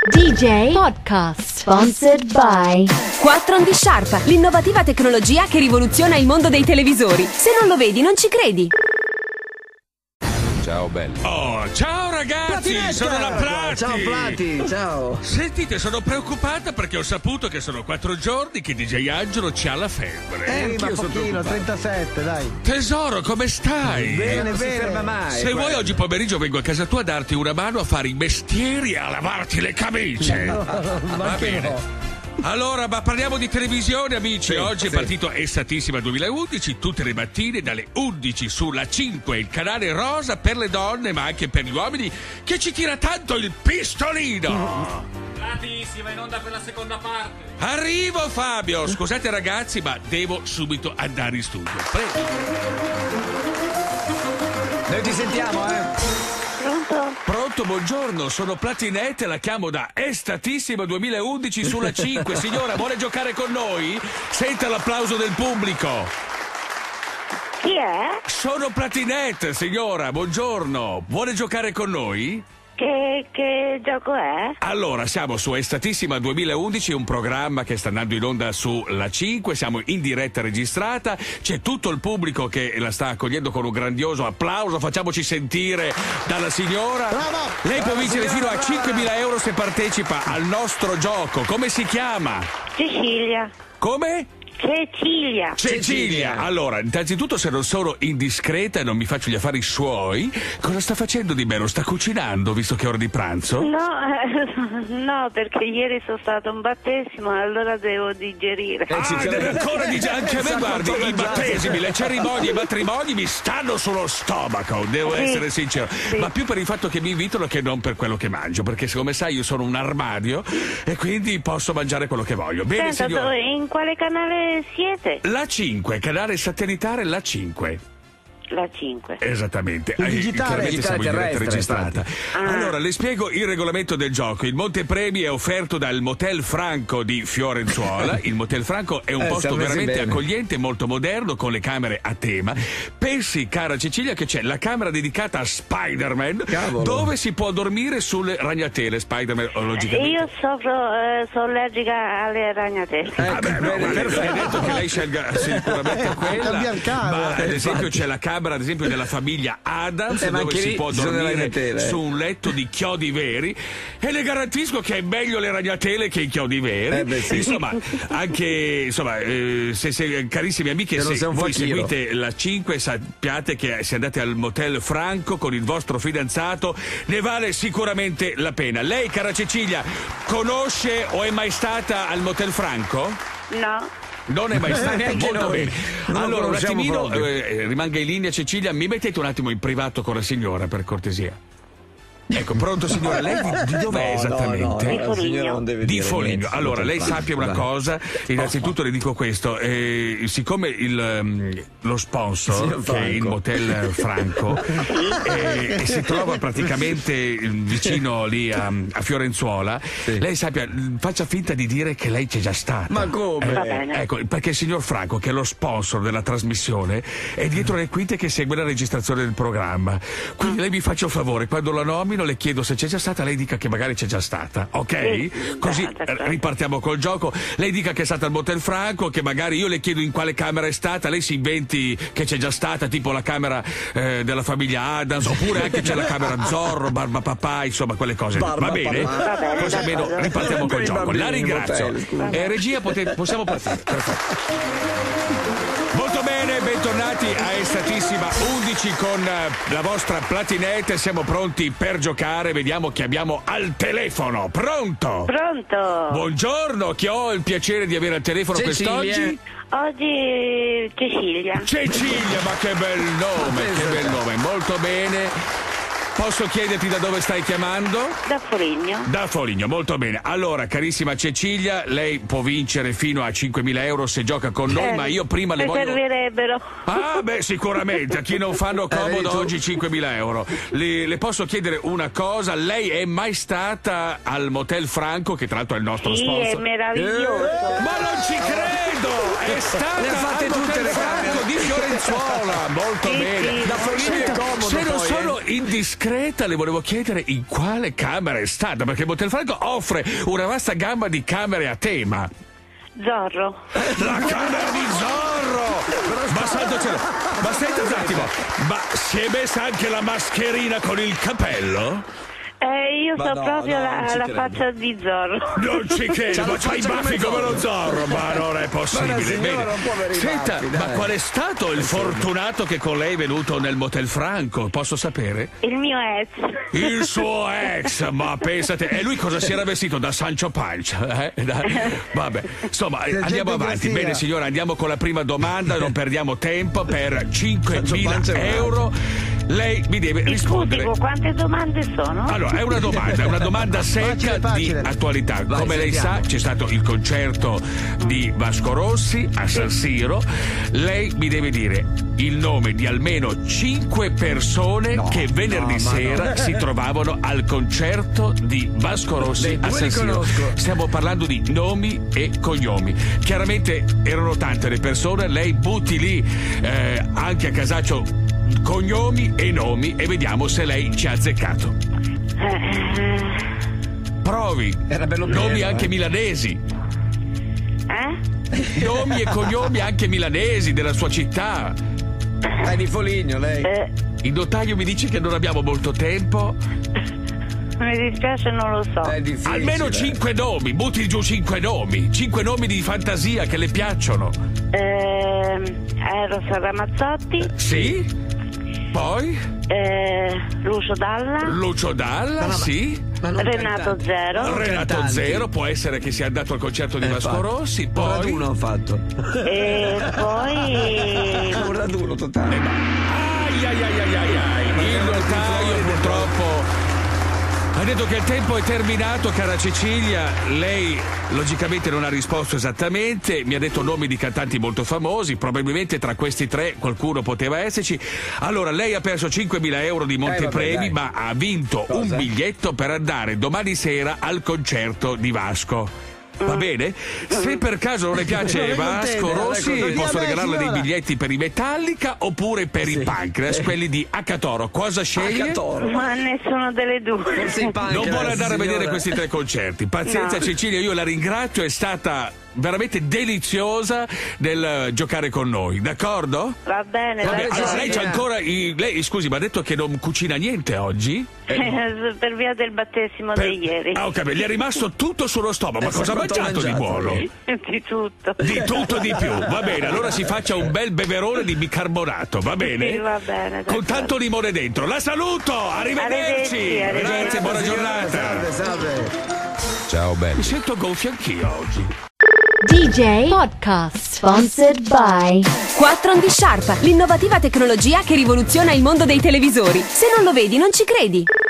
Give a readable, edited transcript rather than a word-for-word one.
DJ Podcast. Sponsored by Quattron di Sharp, l'innovativa tecnologia che rivoluziona il mondo dei televisori. Se non lo vedi, non ci credi. Ciao bello. Oh, ciao ragazzi, sono la Plati. Ciao Plati, ciao. Sentite, sono preoccupata perché ho saputo che sono 4 giorni che DJ Angelo c'ha la febbre. Ma pochino, 37, dai. Tesoro, come stai? Bene, Non si ferma mai. Se vuoi oggi pomeriggio vengo a casa tua a darti una mano a fare i mestieri e a lavarti le camicie. Va bene. Allora, ma parliamo di televisione, amici. Oggi è partito Estatissima 2011, tutte le mattine dalle 11 sulla 5, il canale rosa per le donne, ma anche per gli uomini, che ci tira tanto il pistolino. Bravissima, in onda per la seconda parte. Arrivo, Fabio. Scusate ragazzi, ma devo subito andare in studio. Prego. Noi ti sentiamo, Pronto, buongiorno, sono Platinette, la chiamo da Estatissima 2011 sulla 5. Signora, vuole giocare con noi? Senta l'applauso del pubblico. Chi è? Sono Platinette, signora, buongiorno. Vuole giocare con noi? Che gioco è? Allora, siamo su Estatissima 2011, un programma che sta andando in onda sulla 5, siamo in diretta registrata, c'è tutto il pubblico che la sta accogliendo con un grandioso applauso, facciamoci sentire dalla signora. Bravo! Lei può vincere fino a 5.000 euro se partecipa al nostro gioco. Come si chiama? Cecilia. Come? Cecilia. Cecilia. Allora, innanzitutto, se non sono indiscreta e non mi faccio gli affari suoi, cosa sta facendo di bello? Sta cucinando, visto che è ora di pranzo? No, perché ieri sono stato a un battesimo e allora devo digerire. Deve ancora anche a me, guardi, i battesimi, le cerimonie, i matrimoni mi stanno sullo stomaco, devo essere sincero. Ma più per il fatto che mi invitano che non per quello che mangio, perché come sai io sono un armadio e quindi posso mangiare quello che voglio. Bene, Senta, signora. in quale canale siete? La 5, canale satellitare La 5. La 5. Esattamente. Il digitale, Chiaramente siamo in diretta terrestre, registrata. Allora, le spiego il regolamento del gioco. Il montepremi è offerto dal Motel Franco di Fiorenzuola. Il Motel Franco è un posto siamo messi veramente bene. accogliente, molto moderno, con le camere a tema. Pensi, cara Cecilia, che c'è la camera dedicata a Spider-Man, Cavolo. dove si può dormire sulle ragnatele. Spider-Man, logicamente. Io sono allergica alle ragnatele. Perfetto. Ho detto che lei scelga sicuramente quella. Cambiare camera. Ma ad esempio c'è la camera, ad esempio, della famiglia Adams, ma dove anche si lì può ci sono le dormire ragnatele. su un letto di chiodi veri, e le garantisco che è meglio le ragnatele che i chiodi veri. Sì. Insomma, anche se carissime amiche, Che non se sei un voi fakiro. seguite la 5, sappiate che se andate al Motel Franco con il vostro fidanzato ne vale sicuramente la pena. Lei, cara Cecilia, conosce o è mai stata al Motel Franco? No. Non è mai stata, Neanche molto noi. bene. Non lo Allora, un conosciamo attimino, proprio. rimanga in linea Cecilia, mi mettete un attimo in privato con la signora, per cortesia. Ecco, pronto signora, lei di dov'è esattamente? Di la Foligno. signora non deve Di dire Foligno. niente. Allora, lei sappia una cosa, innanzitutto le dico questo, siccome lo sponsor, Signor che è il Franco. Motel Franco, si trova praticamente vicino lì a Fiorenzuola, lei sappia, faccia finta di dire che lei c'è già stata. Ma come? Va bene. Ecco, perché il signor Franco, che è lo sponsor della trasmissione, è dietro le quinte che segue la registrazione del programma. Quindi lei mi faccia un favore, quando la nomino le chiedo se c'è già stata, lei dica che magari c'è già stata, ok? Sì, Così certo. ripartiamo col gioco. Lei dica che è stata al Motel Franco, che magari io le chiedo in quale camera è stata, lei si inventi che c'è già stata, tipo la camera della famiglia Adams, oppure anche c'è la camera Zorro, Barba Papà, insomma quelle cose. Va bene? Va bene, Così almeno d'accordo. ripartiamo Per col i gioco. bambini La in ringrazio. motel, scusa. Regia, possiamo partire. Perfetto. Molto bene, bentornati a Estatissima 11 con la vostra Platinette. Siamo pronti per giocare. Vediamo chi abbiamo al telefono. Pronto? Pronto? Buongiorno, chi ho il piacere di avere al telefono Cecilia. quest'oggi? Oggi Cecilia. Cecilia, ma che bel nome, che bel nome. Molto bene. Posso chiederti da dove stai chiamando? Da Foligno. Da Foligno, molto bene. Allora, carissima Cecilia, lei può vincere fino a 5.000 euro se gioca con noi, ma io prima le Mi voglio... servirebbero. Ah, beh, sicuramente, a chi non fanno vedi comodo tu? oggi 5.000 euro. Le posso chiedere una cosa? Lei è mai stata al Motel Franco, che tra l'altro è il nostro Sì, è sponsor? meraviglioso. Ma non ci credo! È stata Le ha fatte al tutte Motel le Franco camere. di Fiorenzuola. Molto Sì, bene. sì. Da Foligno è comodo Se non poi, sono indiscreta le volevo chiedere in quale camera è stata, perché Montelfranco offre una vasta gamma di camere a tema. Zorro. La camera di Zorro! Ma santo cielo! Ma senta un attimo, ma si è messa anche la mascherina con il capello? Io so proprio la faccia di Zorro. Non ci credo, ma c'hai i baffi come lo Zorro, ma non è possibile. Bene. Senta, ma qual è stato il fortunato che con lei è venuto nel Motel Franco? Posso sapere? Il mio ex. Il suo ex, ma pensate, e lui cosa si era vestito da Sancho Panza? Vabbè, insomma, andiamo avanti. Bene signora, andiamo con la prima domanda, non perdiamo tempo. Per 5.000 euro lei mi deve rispondere. Scusi, quante domande sono? Allora, è una domanda secca di attualità. Come lei sa, c'è stato il concerto di Vasco Rossi a San Siro. Lei mi deve dire il nome di almeno 5 persone che venerdì sera si trovavano al concerto di Vasco Rossi a San Siro. Stiamo parlando di nomi e cognomi. Chiaramente erano tante le persone, lei butti lì anche a casaccio cognomi e nomi e vediamo se lei ci ha azzeccato. Provi. Era bello nomi bello, anche milanesi. Nomi e cognomi anche milanesi della sua città. È di Foligno lei. Il notaio mi dice che non abbiamo molto tempo. Mi dispiace, non lo so. È difficile. Almeno 5 nomi, butti giù 5 nomi. 5 nomi di fantasia che le piacciono. Rosa Ramazzotti. Sì? Poi? Lucio Dalla. Sì. Renato Zero. Renato Zero, può essere che sia andato al concerto di Vasco Rossi. Poi Raduno ho fatto. E poi Un raduno totale. Il notaio purtroppo ha detto che il tempo è terminato, cara Cecilia. Lei logicamente non ha risposto esattamente, mi ha detto nomi di cantanti molto famosi, probabilmente tra questi 3 qualcuno poteva esserci. Allora lei ha perso 5.000 euro di montepremi, ma ha vinto un biglietto per andare domani sera al concerto di Vasco. Va bene? Se per caso non le piace Vasco Rossi, posso regalarle dei biglietti per i Metallica oppure per i Pancreas, quelli di H-Toro. Cosa sceglie? ma nessuno delle due. Non vuole andare a vedere questi 3 concerti. Pazienza, No. Cecilia, io la ringrazio, è stata veramente deliziosa nel giocare con noi, d'accordo? Va bene, Vabbè, d'accordo. allora lei c'ha ancora lei, scusi, mi ha detto che non cucina niente oggi? Per via del battesimo di ieri. Ah, ok, gli è rimasto tutto sullo stomaco. Ma cosa ha mangiato di buono? Di tutto. Di tutto di più, va bene, allora si faccia un bel beverone di bicarbonato, va bene? Sì, va bene. Con tanto limone dentro. La saluto, arrivederci. Arrivederci. Grazie, buona giornata. Salve. Ciao belli. Mi sento gonfio anch'io oggi. DJ Podcast. Sponsored by 4 on the Sharp, l'innovativa tecnologia che rivoluziona il mondo dei televisori. Se non lo vedi, non ci credi.